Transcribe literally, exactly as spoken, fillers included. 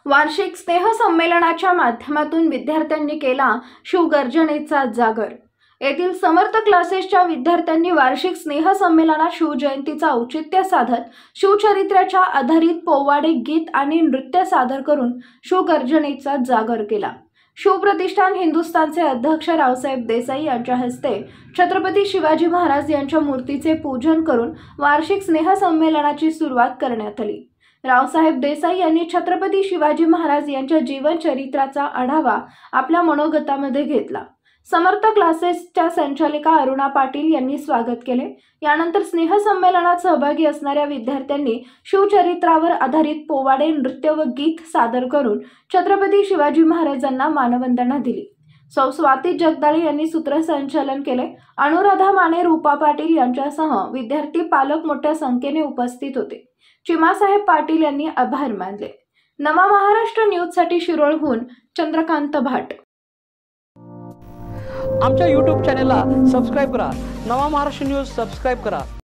वार्षिक स्नेहसंमेलनाच्या माध्यमातून विद्यार्थ्यांनी केला शिवगर्जनेचा जागर। येथील समर्थ क्लासेसच्या विद्यार्थ्यांनी वार्षिक स्नेहसंमेलनात शिवजयंतीचा औचित्य साधत शिवचरित्राच्या आधारित पोवाडे, गीत आणि नृत्य सादर करून शिवगर्जनेचा जागर केला। शिवप्रतिष्ठान हिंदुस्थानचे अध्यक्ष रावसाहेब देसाई यांच्या हस्ते छत्रपती शिवाजी महाराज यांच्या मूर्तीचे पूजन करून वार्षिक स्नेहसंमेलनाची सुरुवात करण्यात आली। रावसाहेब देसाई यांनी छत्रपती शिवाजी महाराज यांच्या जीवनचरित्राचा आढावा आपल्या मनोगतामध्ये घेतला। समर्थ क्लासेसच्या संचालिका अरुणा पाटील यांनी स्वागत केले। यानंतर स्नेहसंमेलनात सहभागी असणाऱ्या विद्यार्थ्यांनी शिवचरित्रावर आधारित पोवाडे, नृत्य व गीत सादर करून छत्रपती शिवाजी महाराजांना मानवंदना दिली। सौ स्वाती जगदाळे यांनी सूत्रसंचालन केले। अनुराधा माने, रूपा पाटील यांच्यासह विद्यार्थी पालक मोठ्या संख्येने उपस्थित होते। चिमासाहेब पाटील यांनी आभार मानले। नवा महाराष्ट्र न्यूजसाठी शिरोळहून चंद्रकांत भाट। आमच्या यूट्यूब चॅनलला सबस्क्राइब करा। नवा महाराष्ट्र न्यूज सबस्क्राइब करा।